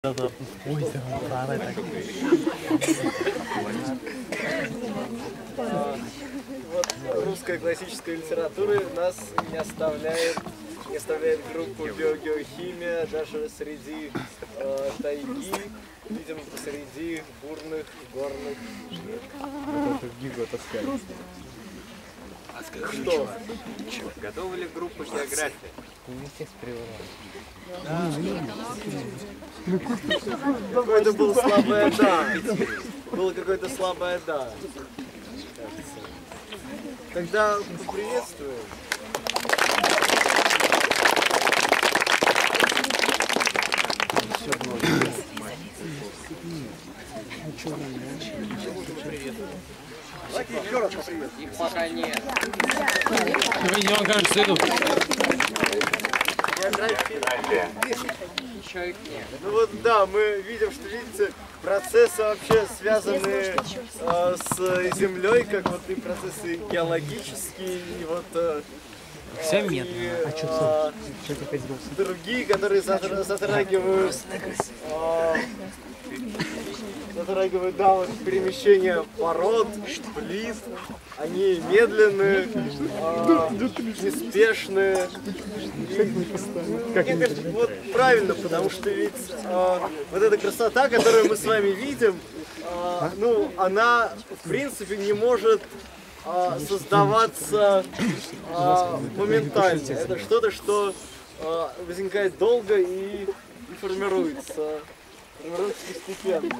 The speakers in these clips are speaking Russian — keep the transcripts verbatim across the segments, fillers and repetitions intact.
Ой, да, так. Вот русская классическая литература нас не оставляет, не оставляет группу биогеохимия даже среди э, тайги, видимо, посреди бурных горных Что? Готова ли группа географии? Какое-то было слабое «да». Было какое-то слабое «да». Кажется. Тогда поприветствуем. Давайте еще раз поприветствуем. Их пока нет. Видимо, кажется, идут. Еще их нет. Ну вот да, мы видим, что, видите, процессы вообще связаны э, с Землей, как вот и процессы геологические, и вот э, Всем нет. и, А что э, другие, которые затр- затрагивают, э, затрагивают, да, вот перемещение пород, плит. Они медленные, э, неспешные. Мне кажется, вот правильно, потому что ведь э, вот эта красота, которую мы с вами видим, э, ну, она в принципе не может э, создаваться э, моментально. Это что-то, что э, возникает долго и, и формируется, формируется постепенно.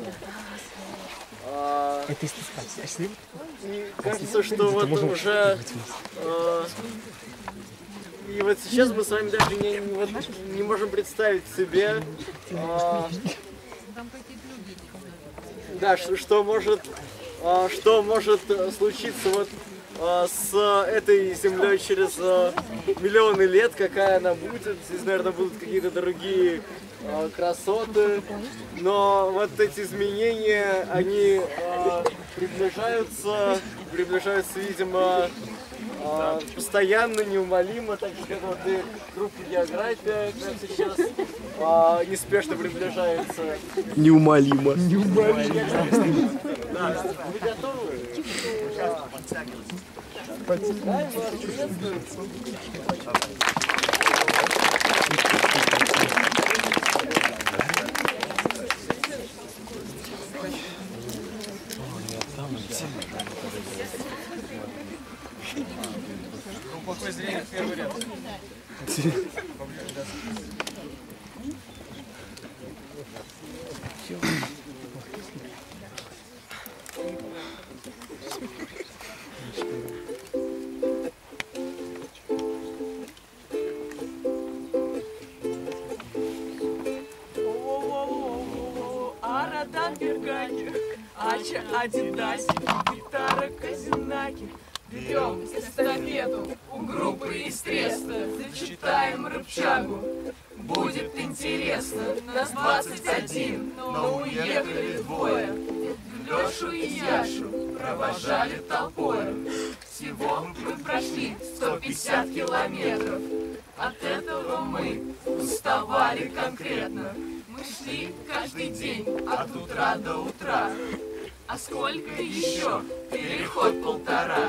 А, Это спасибо. и кажется, что вот уже э, и вот сейчас мы с вами даже не, не, вот, не можем представить себе, э, да, что, что может, э, что может случиться вот э, с этой землей через э, миллионы лет, какая она будет. Здесь, наверное, будут какие-то другие э, красоты, но вот эти изменения, они э, приближаются, приближаются, видимо, э, постоянно, неумолимо, так что вот и группа география к нам сейчас э, неспешно приближается. Неумолимо. Да, вы готовы? Да, я вас приветствую. Глубокое зрение, первый ряд. Арадан Бергаки, Ача Адидаси, гитара Казинаки. Берем эстафету у группы из Треста, зачитаем рыбчагу. Будет интересно, нас двадцать один, но уехали двое. Лешу и Яшу провожали толпой. Всего мы прошли сто пятьдесят километров. От этого мы уставали конкретно. Мы шли каждый день от утра до утра. А сколько еще? Переход полтора.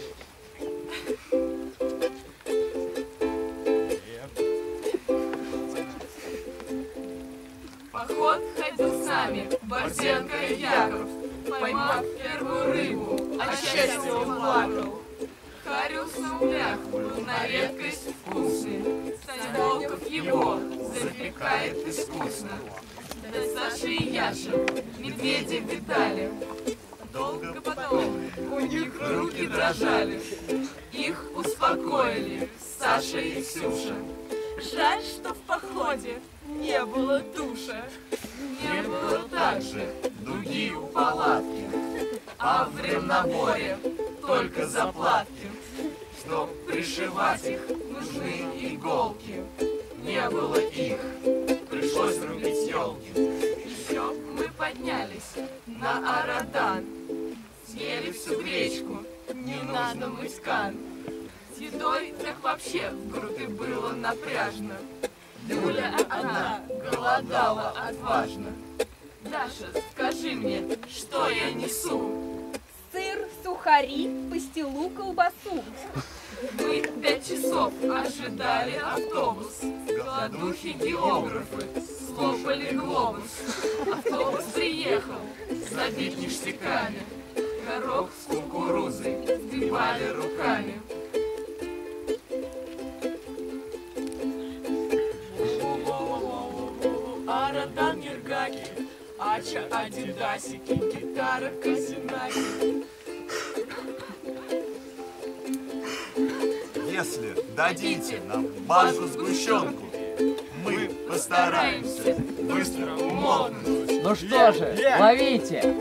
Поход ходил с нами Борзенко и Яков. Поймав первую рыбу, от счастья он плакал. Хариус на улях был на редкость вкусный. Волков его запекает искусно. Да Саша и Яша медведи видали. Долго потом у них руки дрожали. Их успокоили Саша и Ксюша. Жаль, что в походе не было душа. Не было также дуги у палатки, а в ремнаборе только заплатки. Чтоб пришивать их, нужны иголки. Не было их, пришлось рубить елки. Еще мы поднялись на Арадан. Съели всю гречку, не нужно мыть кан. С едой так вообще в группе было напряжно. Люля одна голодала отважно. Даша, скажи мне, что я несу? Сыр, сухари, пастилу, колбасу. Мы пять часов ожидали автобус. Голодухи географы слопали глобус. Автобус приехал, забит ништяками. Горох с кукурузой сгребали руками. Арадан Гергаки, Ача Адидасики, гитара Казинаки. Если дадите нам банку сгущенку, мы постараемся быстро умолкнуть. Ну что же, ловите!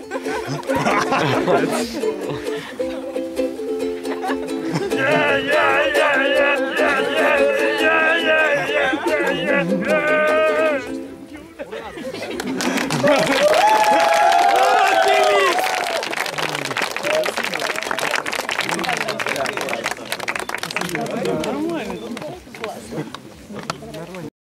Yeah!